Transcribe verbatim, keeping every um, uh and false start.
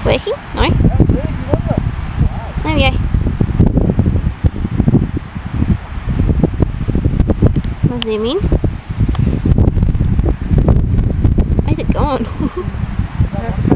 working? No? There we go. I'll zoom in. Where's it gone?